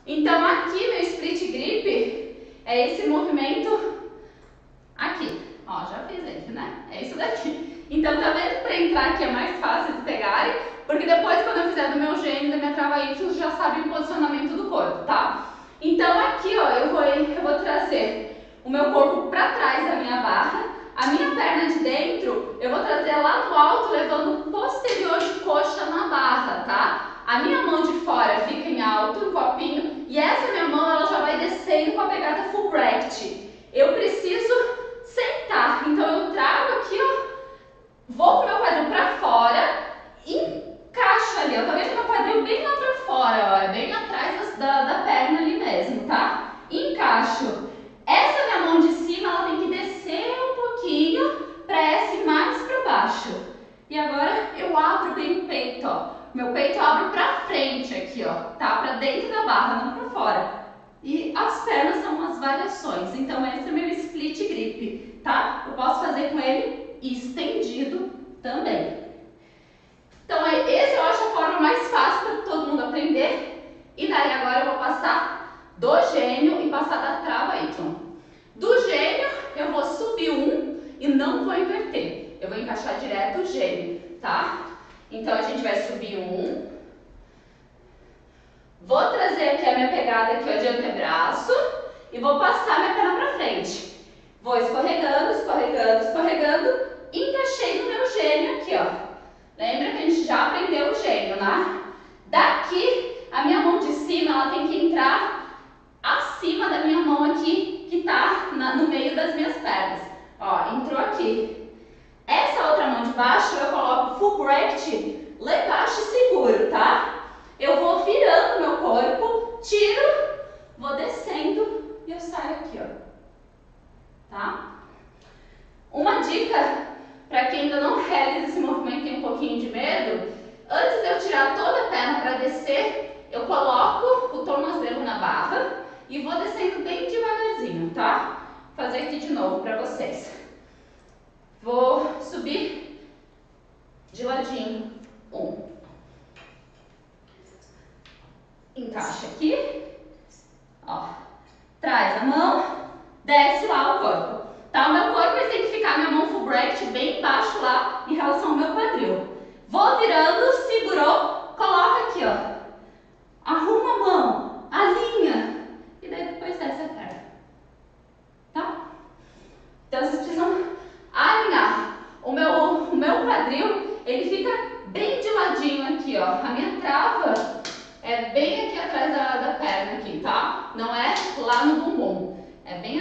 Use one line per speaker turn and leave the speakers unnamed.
Então aqui meu split grip é esse movimento aqui. Ó, já fiz ele, né? É isso daqui. Então tá vendo? Pra entrar aqui é mais fácil de pegarem, porque depois quando eu fizer do meu gênio, da minha trava Y, já sabe o posicionamento do corpo, tá? Então aqui, ó, eu vou trazer o meu corpo pra trás da minha barra, a minha perna de dentro, eu vou trazer lá no alto, levando o posterior de coxa na barra, tá? A minha mão de fora fica em alto, no copinho, e essa minha mão, ela já vai descendo com a pegada full bracket. Eu preciso sentar, então eu trago aqui, ó, vou com o meu quadril pra fora, encaixo ali, ó, tá vendo meu quadril bem lá pra fora, ó, é bem atrás da perna ali mesmo, tá? Encaixo. Essa minha mão de cima, ela tem que descer um pouquinho pra essa ir mais pra baixo. E agora eu abro bem o peito, ó. Meu peito eu abro pra frente aqui, ó, tá? Pra dentro da barra, não pra fora. E as pernas são umas variações, então esse é meu split grip, tá? Eu posso fazer com ele estendido também. Então esse eu acho a forma mais fácil para todo mundo aprender. E daí agora eu vou passar do gênio e passar da trava Y. Do gênio eu vou subir um e não vou inverter. Eu vou encaixar direto o gênio, tá? Então a gente vai subir um. Vou trazer aqui a minha pegada aqui, ó, de antebraço e vou passar minha perna pra frente. Vou escorregando, escorregando, escorregando. Encaixei no meu gênio aqui, ó. Lembra que a gente já aprendeu o gênio, né? Daqui, a minha mão de cima, ela tem que entrar acima da minha mão aqui, que tá no meio das minhas pernas. Ó, entrou aqui. Essa outra mão de baixo, eu coloco full bracket lá embaixo e seguro, tá? Eu vou virando meu corpo, tiro, vou descendo e eu saio aqui, ó. Tá? Uma dica para quem ainda não realiza esse movimento e tem um pouquinho de medo, antes de eu tirar toda a perna para descer, eu coloco o tornozelo na barra e vou descendo bem devagarzinho, tá? Vou fazer aqui de novo para vocês. Vou subir de ladinho. Um. Encaixa aqui. Ó. Traz a mão, desce lá o corpo. Tá? O meu corpo ele tem que ficar, minha mão full bracket bem embaixo lá em relação ao meu quadril. Vou virando, segurou, coloca aqui, ó. Arruma a mão, alinha e daí depois desce a perna. Tá? Então vocês precisam alinhar. O meu quadril, ele fica bem de ladinho aqui, ó. A minha trava é bem aqui atrás da perna aqui, tá? Não é lá no bumbum. É bem